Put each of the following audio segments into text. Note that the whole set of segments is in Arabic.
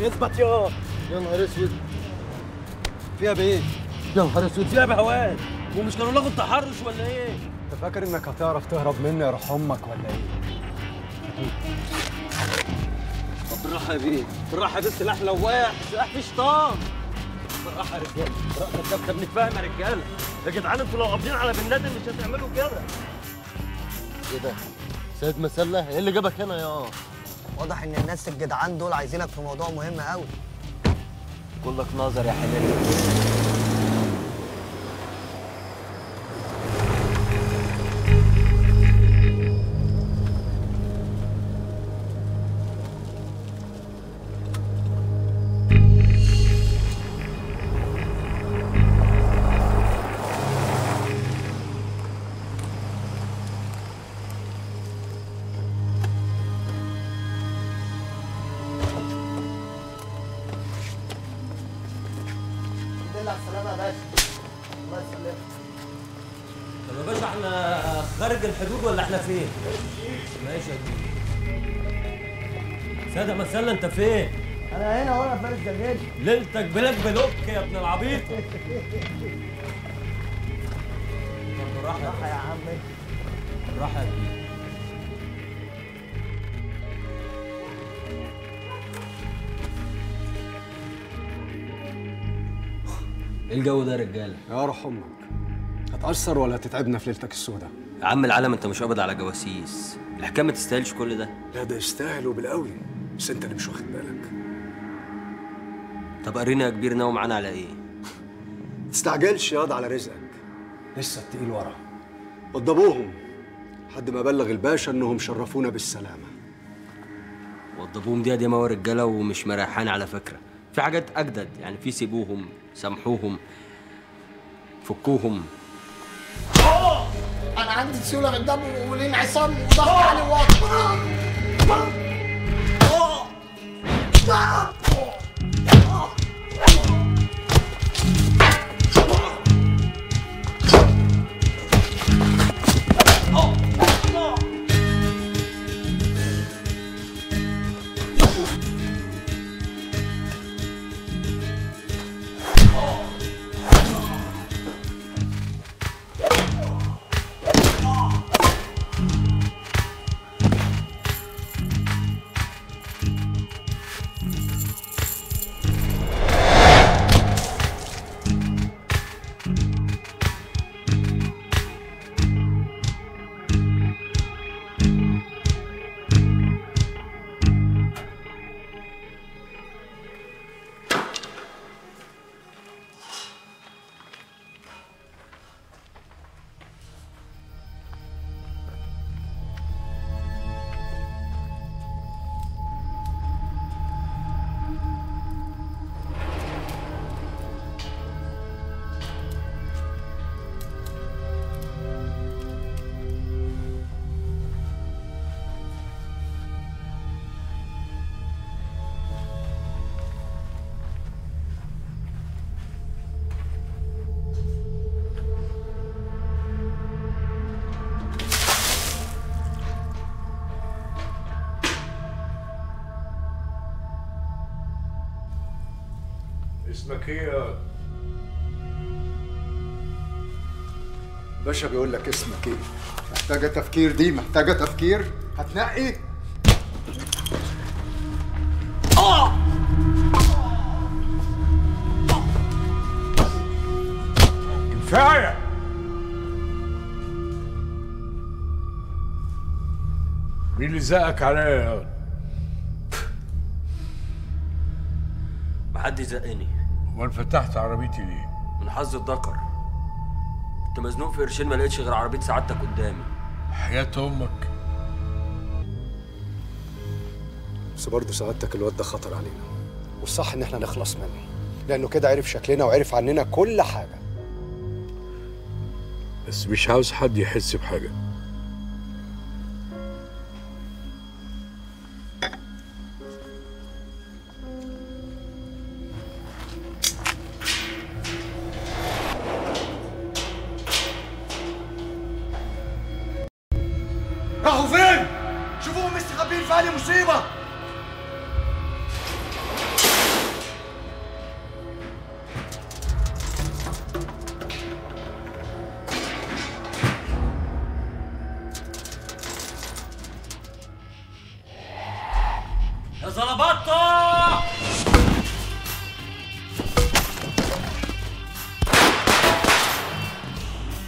اثبت يا نهار اسود. فيها بايه؟ يا نهار اسود، فيها بهوان. ومش كانوا لغوا التحرش ولا ايه؟ انت فاكر انك هتعرف تهرب مني يا روح امك ولا ايه؟ طب بالراحه يا بيه، بالراحه يا بيه، السلاح لواح، السلاح فيه شيطان. بالراحه يا رجاله، بالراحه. ده بنتفاهم يا رجاله. يا جدعان انتوا لو قابضين على بن لادن مش هتعملوا كده. ايه ده؟ سيد مسلة؟ ايه اللي جابك هنا يا؟ واضح ان الناس الجدعان دول عايزينك في موضوع مهم قوي. كلك نظر يا حلال. السلامة يا باشا. الله يسلمك. طب يا باشا احنا خارج الحدود ولا احنا فين؟ ماشي يا كبير. سادة مسلة انت فين؟ أنا هنا وأنا في بلد جميل. ليلتك بلاك بلوك يا ابن العبيط. طب بالراحة يا عمي. بالراحة يا كبير. ايه الجو ده يا رجاله؟ يا روح امك، هتأثر ولا هتتعبنا في ليلتك السوداء؟ يا عم العالم انت مش قابض على جواسيس، الحكايه ما تستاهلش كل ده. لا ده يستاهل وبالقوي، بس انت اللي مش واخد بالك. طب قرينا يا كبير ناوي معانا على ايه؟ ما تستعجلش ياض على رزقك، لسه التقيل ورا. وضبوهم لحد ما بلغ الباشا انهم شرفونا بالسلامه. وضبوهم دي ياما هو رجاله ومش مريحان على فكره، في حاجات اجدد يعني، في سيبوهم، سامحوهم، فكوهم. أنا عندي سيولة في الدم والانعصام وضغط عالي وواطي. اسمك ايه يا باشا؟ بيقول لك اسمك ايه؟ محتاجه تفكير، دي محتاجه تفكير. هتنقي كفايه. مين اللي زقك عليا يا محدش زقني. امال فتحت عربيتي ليه؟ من حظ الذكر، كنت مزنوق في قرشين ما لقيتش غير عربيه سعادتك قدامي. حياة امك. بس برضه سعادتك الواد ده خطر علينا، والصح ان احنا نخلص منه، لانه كده عرف شكلنا وعرف عننا كل حاجه. بس مش عاوز حد يحس بحاجه. راحوا فين؟ شوفوهم مستخبيين في أي مصيبة.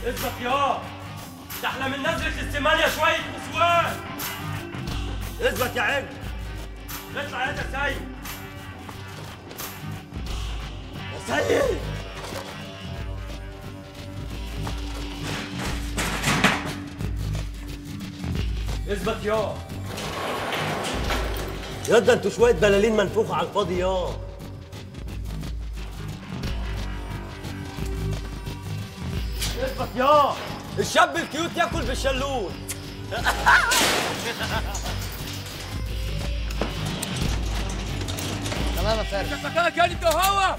اثبت يا ده احنا من نزلة السمانية شوية نسوان. اثبت يا عم. اطلع يا سيد. يا سيد اثبت يا ده انتوا شوية بلالين منفوخة على الفاضي يا. اثبت يا الشاب الكيوت ياكل بالشلول. تمام يا فارس. مكانك يعني انت وهو.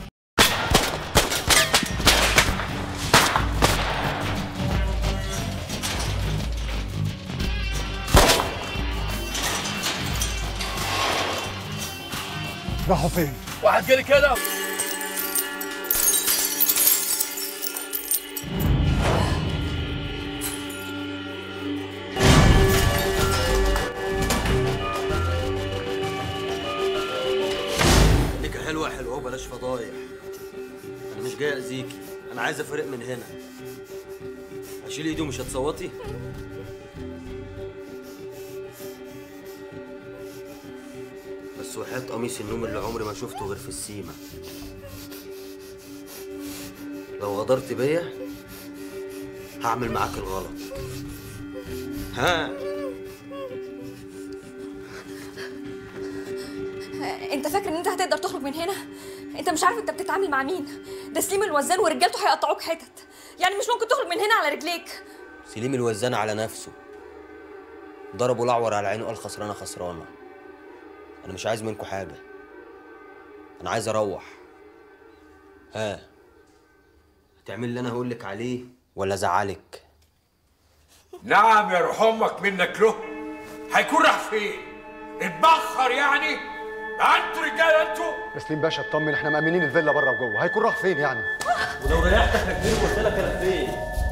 راحوا فين؟ واحد جالي كده. خليكي حلوة حلوة وبلاش فضايح. أنا مش جاي أذيكي، أنا عايز أفرق من هنا. هشيل إيدي ومش هتصوتي؟ بس وحياة قميص النوم اللي عمري ما شفته غير في السيما. لو غدرت بيا هعمل معاك الغلط. ها؟ انت فاكر ان انت هتقدر تخرج من هنا؟ انت مش عارف انت بتتعامل مع مين. ده سليم الوزان ورجالته هيقطعوك حتت. يعني مش ممكن تخرج من هنا على رجليك. سليم الوزان على نفسه. ضربه الأعور على عينه قال خسرانة خسرانة. أنا مش عايز منكم حاجة. أنا عايز أروح. ها؟ هتعمل اللي أنا هقولك عليه ولا أزعلك؟ نعم يا روح امك منك له. هيكون راح فين؟ اتبخر يعني؟ انتوا رجاله انتوا؟ تسليم باشا اطمن، احنا مأمنين الفيلا بره وجوه، هيكون راح فين يعني؟ ولو ريحتك يا كبير قلت لك أنا فين؟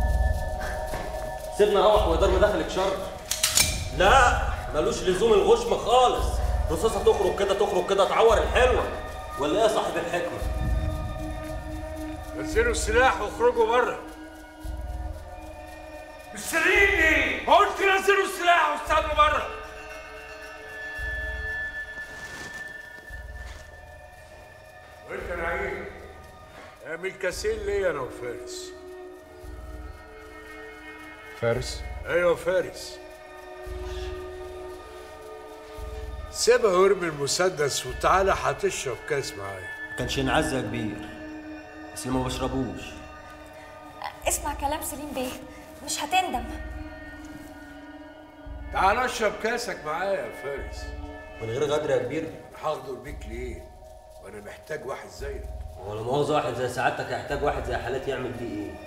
سيبنا أروح ويدار مداخلك شر. لا ملوش لزوم الغشم خالص. رصاصة تخرج كده تعور الحلوة. ولا إيه يا صاحب الحكمة؟ نزلوا السلاح واخرجوا بره. مستنيني؟ ما قلت نزلوا السلاح واستنوا بره. وانت يا نعيم اعمل كاسين ليا انا وفارس. فارس؟ ايوه فارس. سيبها وارمي المسدس وتعالى هتشرب كاس معايا. ما كانش ينعز يا كبير. بس ما بشربوش. اسمع كلام سليم بيه، مش هتندم. تعال اشرب كاسك معايا يا فارس. من غير غدر يا كبير. هغدر بيك ليه؟ وانا محتاج واحد زيك. هو لا مؤاخذة واحد زي سعادتك هيحتاج واحد زي حالاتي يعمل فيه ايه؟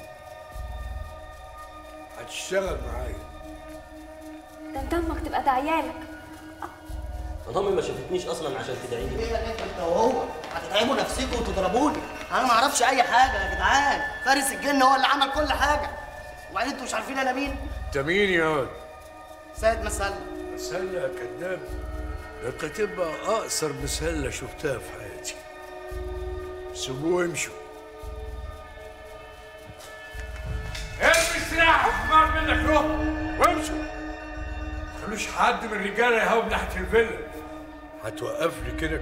هتشتغل معايا. ده انت امك تبقى داعيالك. امي ما شافتنيش اصلا عشان تدعيني. ايه يا بنت انت وهو؟ هتتعبوا نفسكم وتضربوني. انا ما اعرفش اي حاجه يا جدعان. فارس الجن هو اللي عمل كل حاجه. وبعدين انتوا مش عارفين انا مين؟ انت مين يا واد؟ سيد مسلم. مسلة يا كداب. ده انت تبقى اقصر مسلة شفتها في حياتي. سيبوه وامشوا. ارمي السلاح وحمار منك روح وامشوا. ما تخلوش حد من الرجاله يهاوب ناحيه الفيلا. هتوقفني كده.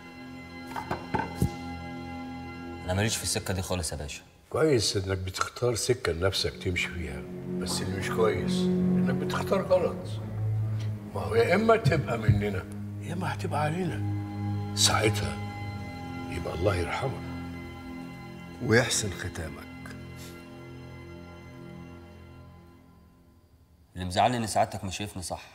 انا ماليش في السكه دي خالص يا باشا. كويس انك بتختار سكه لنفسك تمشي فيها، بس اللي مش كويس انك بتختار غلط. ما هو يا اما تبقى مننا يا اما هتبقى علينا. ساعتها يبقى الله يرحمك ويحسن ختامك. اللي مزعلني ان سعادتك مش شايفني صح.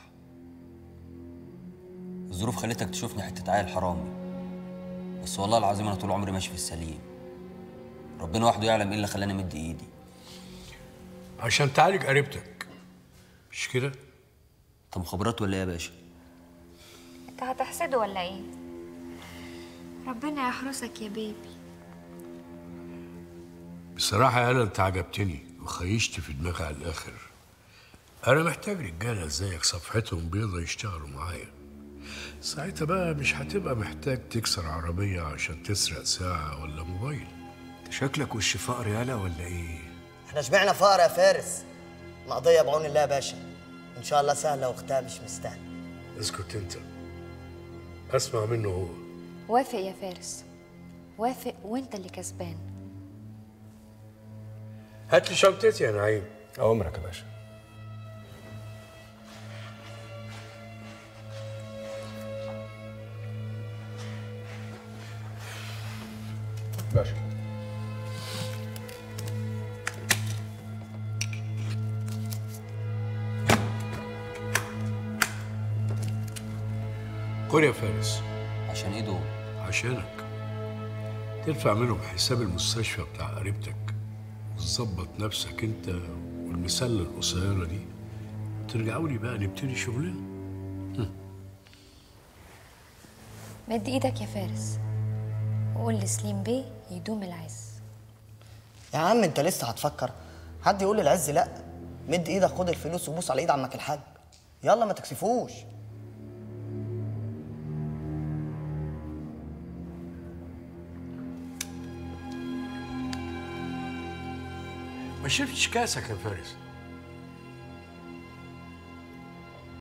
الظروف خلتك تشوفني حته عيل حرامي. بس والله العظيم انا طول عمري ماشي في السليم. ربنا وحده يعلم ايه اللي خلاني امد ايدي. عشان تعالج قريبتك مش كده؟ انت مخابرات ولا ايه يا باشا؟ انت هتحسده ولا ايه؟ ربنا يحرسك يا بيبي. بصراحة يا انت عجبتني وخيشت في دماغي على الاخر. انا محتاج رجالة زيك صفحتهم بيضة يشتغلوا معايا. ساعتها بقى مش هتبقى محتاج تكسر عربية عشان تسرق ساعة ولا موبايل. شكلك وش فقر يالا ولا ايه؟ احنا شبعنا فقر يا فارس. مقضيه بعون الله يا باشا، ان شاء الله سهله واختها مش مستاهله. اسكت انت، اسمع منه هو. وافق يا فارس، وافق وانت اللي كسبان. هات لي شنطتي يا نعيم. أوامرك يا باشا. باشا. خد يا فارس. عشان ايه دول؟ عشانك ترفع منهم حساب المستشفى بتاع قريبتك وتظبط نفسك انت والمسله القصيره دي، ترجعوا لي بقى نبتدي شغلنا. مد ايدك يا فارس وقول لسليم بيه يدوم العز. يا عم انت لسه هتفكر؟ حد يقول للعز لا؟ مد ايدك، خد الفلوس وبوس على ايد عمك الحاج. يلا ما تكسفوش. ما شربتش كاسك يا فارس.